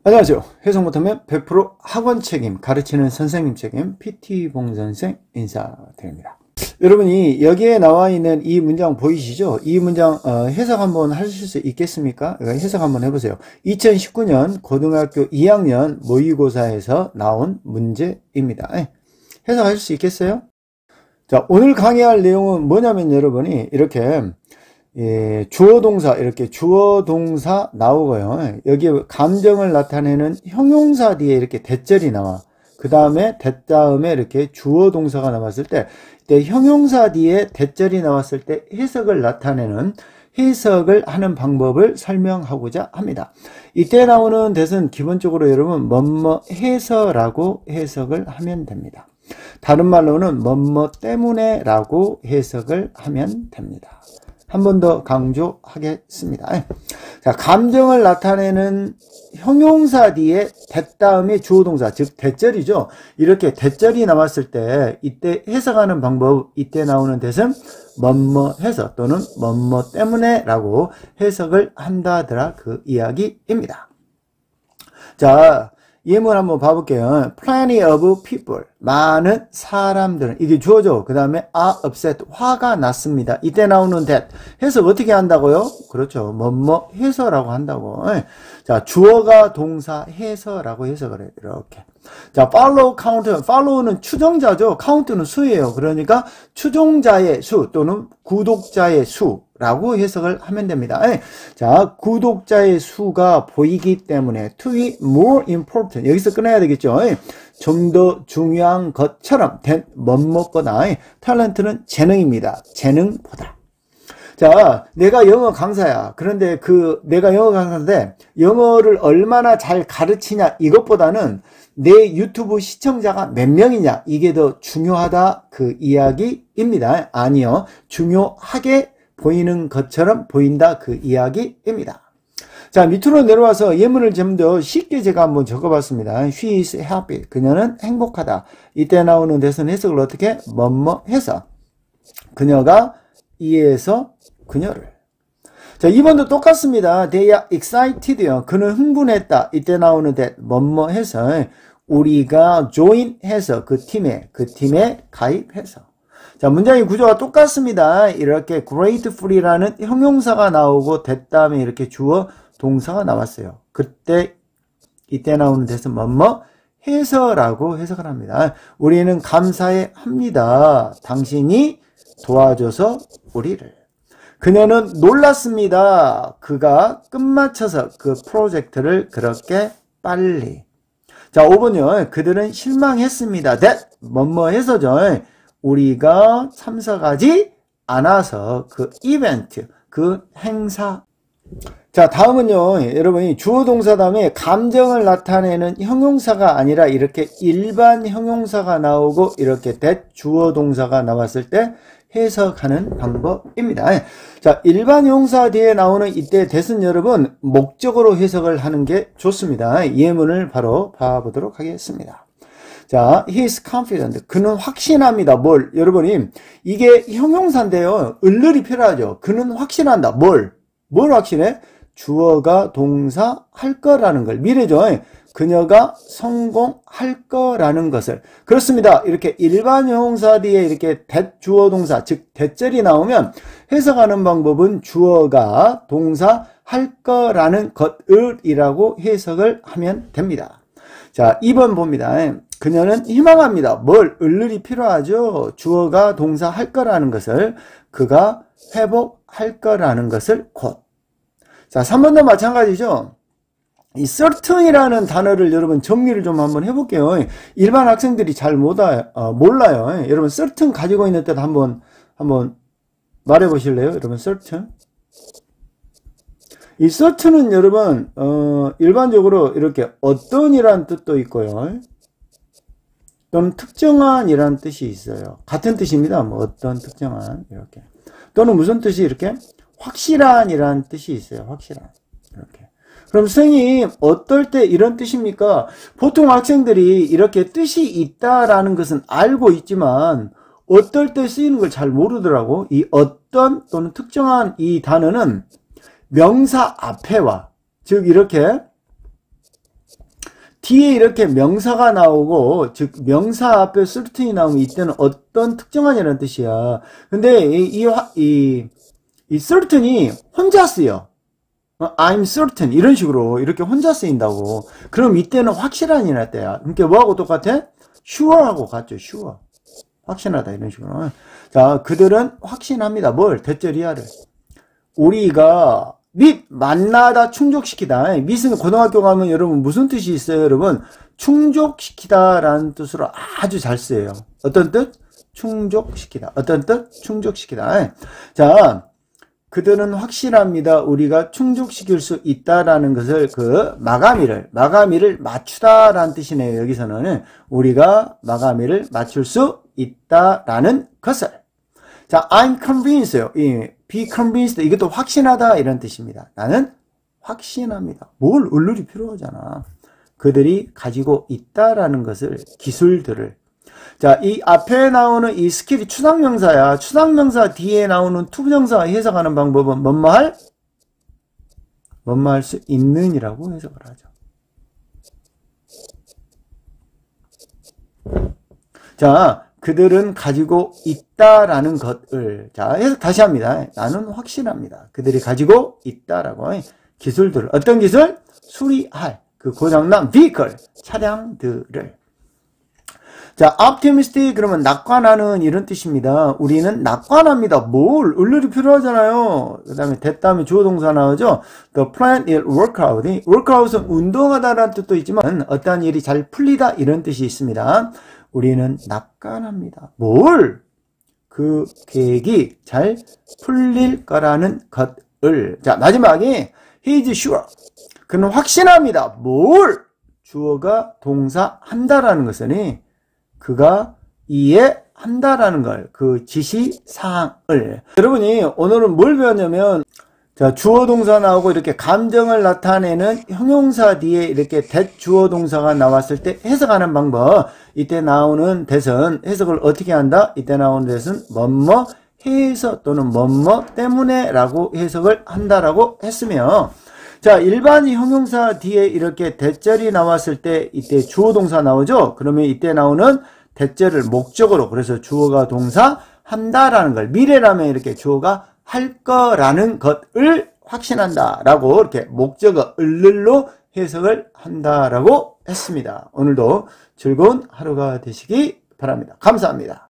안녕하세요. 해석 못하면 100% 학원 책임, 가르치는 선생님 책임, PT봉 선생 인사드립니다. 여러분이 여기에 나와 있는 이 문장 보이시죠? 이 문장 해석 한번 하실 수 있겠습니까? 해석 한번 해보세요. 2019년 고등학교 2학년 모의고사에서 나온 문제입니다. 해석하실 수 있겠어요? 자, 오늘 강의할 내용은 뭐냐면 여러분이 이렇게 주어 동사 이렇게 주어 동사 나오고요. 여기에 감정을 나타내는 형용사 뒤에 이렇게 대절이 나와. 그 다음에 대다음에 이렇게 주어 동사가 나왔을 때 형용사 뒤에 대절이 나왔을 때 해석을 나타내는 해석을 하는 방법을 설명하고자 합니다. 이때 나오는 대은 기본적으로 여러분 뭐뭐 해서라고 해석을 하면 됩니다. 다른 말로는 뭐뭐 때문에 라고 해석을 하면 됩니다. 한 번 더 강조하겠습니다. 자, 감정을 나타내는 형용사 뒤에 대다음에 주어동사, 즉 대절이죠. 이렇게 대절이 나왔을 때 이때 해석하는 방법, 이때 나오는 대은 뭐뭐 해서 또는 뭐뭐 때문에 라고 해석을 한다더라 그 이야기입니다. 자, 예문 한번 봐볼게요. Plenty of people. 많은 사람들은. 이게 주어죠. 그 다음에 are upset. 화가 났습니다. 이때 나오는 that. 해석 어떻게 한다고요? 그렇죠. 뭐뭐 해서라고 한다고. 자, 주어가 동사 해서라고 해석을 해요. 이렇게. 자, follow, count. follow는 추종자죠. count는 수예요. 그러니까 추종자의 수 또는 구독자의 수. 라고 해석을 하면 됩니다. 자, 구독자의 수가 보이기 때문에 to be more important. 여기서 끊어야 되겠죠. 좀 더 중요한 것처럼 된 뭐뭐거나 탤런트는 재능입니다. 재능보다. 자, 내가 영어 강사야. 그런데 내가 영어 강사인데 영어를 얼마나 잘 가르치냐 이것보다는 내 유튜브 시청자가 몇 명이냐 이게 더 중요하다 그 이야기입니다. 아니요. 중요하게 보이는 것처럼 보인다 그 이야기입니다. 자, 밑으로 내려와서 예문을 좀 더 쉽게 제가 한번 적어봤습니다. She is happy. 그녀는 행복하다. 이때 나오는 대선 해석을 어떻게? 뭐뭐 해서. 그녀가 이해해서 그녀를. 자, 2번도 똑같습니다. They are excited요. 그는 흥분했다. 이때 나오는 that 뭐뭐 해서 우리가 join 해서 그 팀에 가입해서. 자, 문장의 구조가 똑같습니다. 이렇게 grateful이라는 형용사가 나오고 that 다음에 이렇게 주어 동사가 나왔어요. 이때 나오는 대신 뭐뭐 해서라고 해석을 합니다. 우리는 감사해 합니다. 당신이 도와줘서 우리를. 그녀는 놀랐습니다. 그가 끝마쳐서 그 프로젝트를 그렇게 빨리. 자, 5번요. 그들은 실망했습니다. that 뭐뭐 해서죠. 우리가 참석하지 않아서 그 이벤트, 그 행사. 자, 다음은요. 여러분이 주어 동사 다음에 감정을 나타내는 형용사가 아니라 이렇게 일반 형용사가 나오고 이렇게 that 주어 동사가 나왔을 때 해석하는 방법입니다. 자, 일반 형용사 뒤에 나오는 이때 that은 여러분 목적으로 해석을 하는 게 좋습니다. 예문을 바로 봐보도록 하겠습니다. 자, he is confident. 그는 확신합니다. 뭘? 여러분이 이게 형용사인데요. 을을이 필요하죠. 그는 확신한다. 뭘 확신해? 주어가 동사 할 거라는 걸. 미래죠. 그녀가 성공할 거라는 것을. 그렇습니다. 이렇게 일반 형용사 뒤에 이렇게 that 주어 동사, 즉 대절이 나오면 해석하는 방법은 주어가 동사 할 거라는 것을이라고 해석을 하면 됩니다. 자, 2번 봅니다. 그녀는 희망합니다. 뭘? 을을이 필요하죠. 주어가 동사 할 거라는 것을 그가 회복할 거라는 것을 곧. 자, 3번도 마찬가지죠. 이 certain이라는 단어를 여러분 정리를 좀 한번 해볼게요. 일반 학생들이 잘 몰라요. 여러분 certain 가지고 있는 뜻 한번 말해 보실래요? 여러분 certain. 이 certain은 여러분 일반적으로 이렇게 어떤이라는 뜻도 있고요. 또는 특정한이라는 뜻이 있어요. 같은 뜻입니다. 뭐 어떤 특정한 이렇게. 또는 무슨 뜻이 이렇게 확실한이라는 뜻이 있어요. 확실한. 이렇게. 그럼 선생님 어떨 때 이런 뜻입니까? 보통 학생들이 이렇게 뜻이 있다라는 것은 알고 있지만 어떨 때 쓰이는 걸 잘 모르더라고. 이 어떤 또는 특정한 이 단어는 명사 앞에 와. 즉 이렇게 뒤에 이렇게 명사가 나오고, 즉, 명사 앞에 certain이 나오면 이때는 어떤 특정한이라는 뜻이야. 근데 이 certain이 혼자 쓰여. I'm certain. 이런 식으로 이렇게 혼자 쓰인다고. 그럼 이때는 확실한이라 때야. 그러니까 뭐하고 똑같아? sure하고 같죠, sure. 확신하다, 이런 식으로. 자, 그들은 확신합니다. 뭘? 대절이야를. 우리가 만나다 충족시키다. 밑은 고등학교 가면 여러분 무슨 뜻이 있어요, 여러분? 충족시키다 라는 뜻으로 아주 잘 쓰여요. 어떤 뜻? 충족시키다. 어떤 뜻? 충족시키다. 자, 그들은 확신합니다. 우리가 충족시킬 수 있다라는 것을 마감일을 맞추다라는 뜻이네요. 여기서는 우리가 마감일을 맞출 수 있다라는 것을. 자, I'm convinced요. be convinced. 이것도 확신하다 이런 뜻입니다. 나는 확신합니다. 뭘 을룰이 필요하잖아. 그들이 가지고 있다라는 것을, 기술들을. 자, 이 앞에 나오는 이 스킬이 추상명사야. 추상명사 뒤에 나오는 투부정사 해석하는 방법은 뭐뭐 할 수 있는이라고 해석을 하죠. 자, 그들은 가지고 있다라는 것을. 자, 해석 다시 합니다. 나는 확신합니다. 그들이 가지고 있다라고. 기술들. 어떤 기술? 수리할. 그 고장난 vehicle. 차량들을. 자, optimistic 그러면 낙관하는 이런 뜻입니다. 우리는 낙관합니다. 뭘? 을룰이 필요하잖아요. 그 다음에 됐다면 주어 동사 나오죠. The plan is work out. work out은 운동하다라는 뜻도 있지만 어떠한 일이 잘 풀리다 이런 뜻이 있습니다. 우리는 낙관합니다. 뭘? 그 계획이 잘 풀릴 거라는 것을. 자, 마지막에 he is sure. 그는 확신합니다. 뭘? 주어가 동사 한다라는 것은 그가 이해한다라는 걸, 그 지시사항을. 여러분이 오늘은 뭘 배웠냐면, 자, 주어 동사 나오고 이렇게 감정을 나타내는 형용사 뒤에 이렇게 대주어 동사가 나왔을 때 해석하는 방법. 이때 나오는 대선, 해석을 어떻게 한다? 이때 나오는 대선, 뭐뭐 해서 또는 뭐뭐 때문에 라고 해석을 한다라고 했으며, 자, 일반 형용사 뒤에 이렇게 대절이 나왔을 때 이때 주어 동사 나오죠? 그러면 이때 나오는 대절을 목적으로, 그래서 주어가 동사 한다라는 걸, 미래라면 이렇게 주어가 할 거라는 것을 확신한다 라고 이렇게 목적어 을를로 해석을 한다라고 했습니다. 오늘도 즐거운 하루가 되시기 바랍니다. 감사합니다.